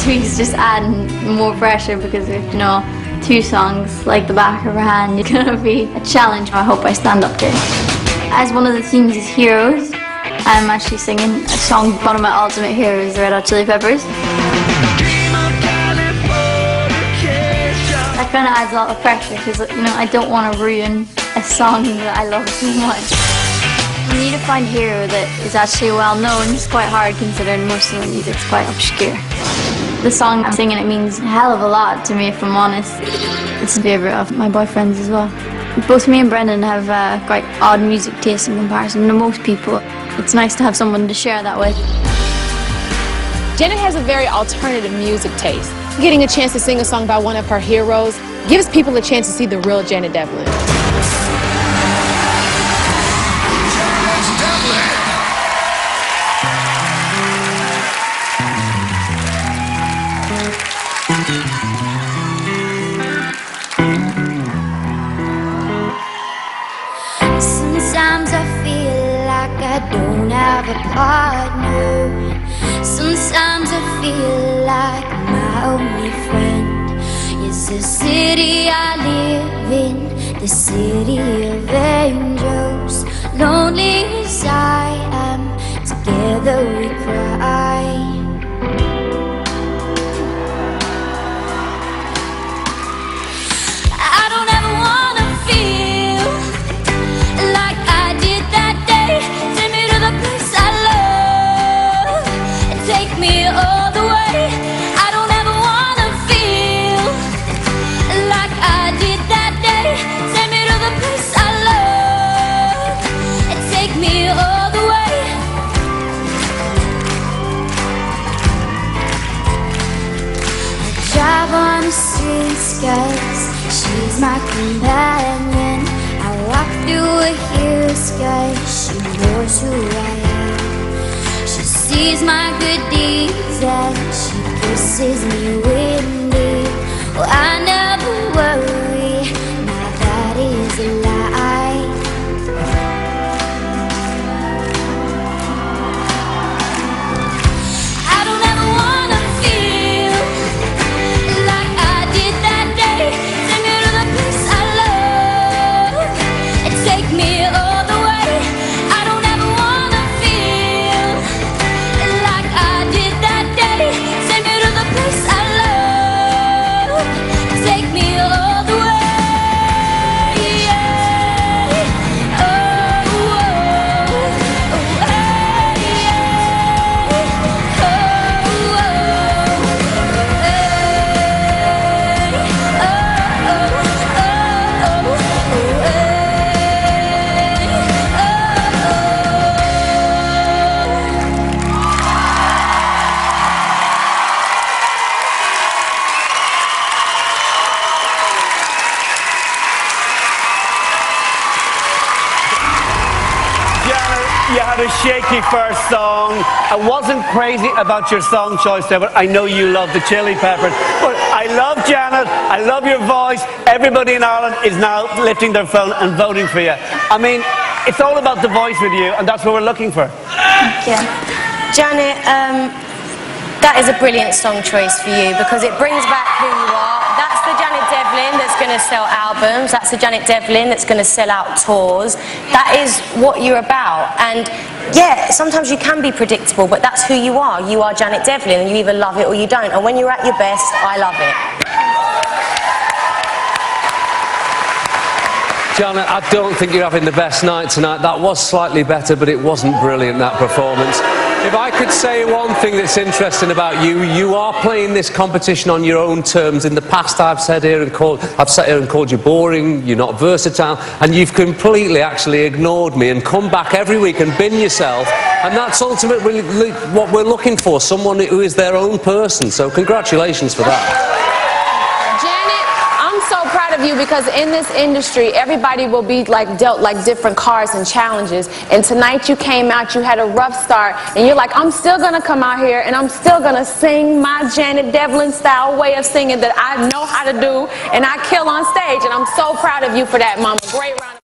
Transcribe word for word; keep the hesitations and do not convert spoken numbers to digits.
this week's just adding more pressure because we have to know two songs like the back of our hand. It's gonna be a challenge. I hope I stand up to it. As one of the themes is Heroes, I'm actually singing a song, one of my ultimate heroes, the Red Hot Chili Peppers. That kind of adds a lot of pressure because, you know, I don't want to ruin a song that I love so much. You need to find a hero that is actually well known. It's quite hard considering most of the music's quite obscure. The song I'm singing, it means a hell of a lot to me, if I'm honest. It's a favourite of my boyfriend's as well. Both me and Brendan have uh, quite odd music taste in comparison to most people. It's nice to have someone to share that with. Janet has a very alternative music taste. Getting a chance to sing a song by one of her heroes gives people a chance to see the real Janet Devlin. Sometimes I feel like I don't have a partner. Sometimes I feel like my only friend is the city I live in, the city of angels. Lonely as I am, together we cry. I don't ever wanna feel like I did that day. Take me to the place I love, take me all the way. I don't ever wanna feel like I did that day. Take me to the place I love, take me all the way. I drive on the streets 'cause she's my companion. I walk through a hill sky, she knows who I am. She sees my good deeds and she kisses me windy. Oh, I never worry, now that is a lie. I don't ever wanna feel like I did that day. Take me to the place I love, and take me all the way. I don't ever wanna feel like I did that day. Take me to the place I love, take me all the way. Yeah. Oh, oh, oh, hey, yeah. Oh, oh, hey. Oh, oh, oh, oh, hey. Janet, you had a shaky first song. I wasn't crazy about your song choice there, but I know you love the Chili Peppers. But I love Janet, I love your voice. Everybody in Ireland is now lifting their phone and voting for you. I mean, it's all about the voice with you, and that's what we're looking for. Yeah. Janet, um, that is a brilliant song choice for you because it brings back who you are. That's the Janet Devlin that's going to sell albums. That's the Janet Devlin that's going to sell out tours. That is what you're about. And yeah, sometimes you can be predictable, but that's who you are. You are Janet Devlin, and you either love it or you don't. And when you're at your best, I love it. Janet, I don't think you're having the best night tonight. That was slightly better, but it wasn't brilliant, that performance. If I could say one thing that's interesting about you, you are playing this competition on your own terms. In the past, I've said here and called, I've sat here and called you boring, you're not versatile, and you've completely actually ignored me and come back every week and been yourself. And that's ultimately what we're looking for, someone who is their own person. So congratulations for that. So proud of you because in this industry everybody will be like dealt like different cards and challenges, and tonight you came out, you had a rough start, and you're like, I'm still gonna come out here and I'm still gonna sing my Janet Devlin style way of singing that I know how to do and I kill on stage, and I'm so proud of you for that, Mama. Great round of